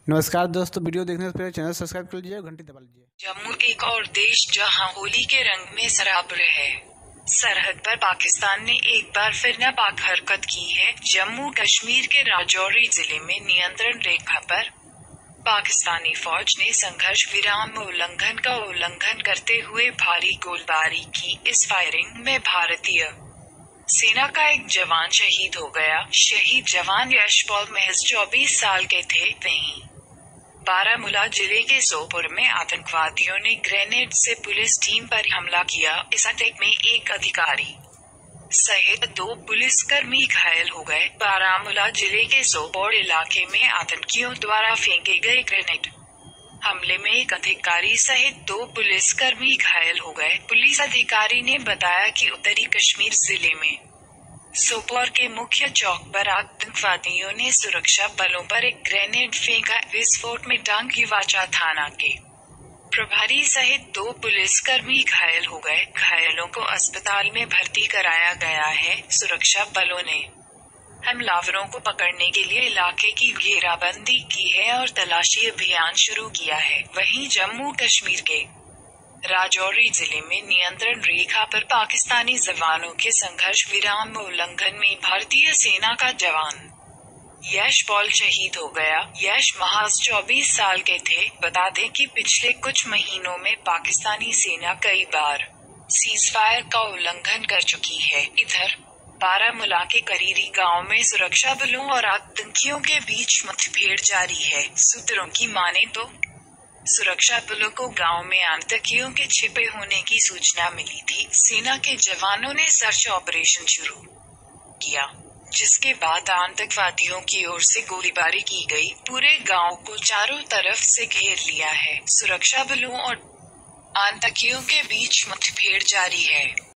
नमस्कार दोस्तों, वीडियो देखने से पहले चैनल सब्सक्राइब कर लीजिए और घंटी दबा लीजिए। जम्मू एक और देश जहां होली के रंग में सराबोर है। सरहद पर पाकिस्तान ने एक बार फिर नापाक हरकत की है। जम्मू कश्मीर के राजौरी जिले में नियंत्रण रेखा पर पाकिस्तानी फौज ने संघर्ष विराम उल्लंघन का उल्लंघन करते हुए भारी गोलीबारी की। इस फायरिंग में भारतीय सेना का एक जवान शहीद हो गया। शहीद जवान यशपॉल महज 24 साल के थे। वहीं बारामूला जिले के सोपोर में आतंकवादियों ने ग्रेनेड से पुलिस टीम पर हमला किया। इस अटैक में एक अधिकारी सहित 2 पुलिसकर्मी घायल हो गए। बारामूला जिले के सोपोर इलाके में आतंकियों द्वारा फेंके गए ग्रेनेड हमले में एक अधिकारी सहित 2 पुलिसकर्मी घायल हो गए। पुलिस अधिकारी ने बताया कि उत्तरी कश्मीर जिले में सोपोर के मुख्य चौक पर आतंकवादियों ने सुरक्षा बलों पर एक ग्रेनेड फेंका। विस्फोट में डांगीवाचा थाना के प्रभारी सहित 2 पुलिसकर्मी घायल हो गए। घायलों को अस्पताल में भर्ती कराया गया है। सुरक्षा बलों ने हमलावरों को पकड़ने के लिए इलाके की घेराबंदी की है और तलाशी अभियान शुरू किया है। वहीं जम्मू कश्मीर के राजौरी जिले में नियंत्रण रेखा पर पाकिस्तानी जवानों के संघर्ष विराम उल्लंघन में भारतीय सेना का जवान यशपॉल शहीद हो गया। यश महज 24 साल के थे। बता दें कि पिछले कुछ महीनों में पाकिस्तानी सेना कई बार सीजफायर का उल्लंघन कर चुकी है। इधर बारामूला के करीरी गांव में सुरक्षा बलों और आतंकियों के बीच मुठभेड़ जारी है। सूत्रों की माने तो सुरक्षा बलों को गांव में आतंकियों के छिपे होने की सूचना मिली थी। सेना के जवानों ने सर्च ऑपरेशन शुरू किया, जिसके बाद आतंकवादियों की ओर से गोलीबारी की गई। पूरे गांव को चारों तरफ से घेर लिया है। सुरक्षा बलों और आतंकियों के बीच मुठभेड़ जारी है।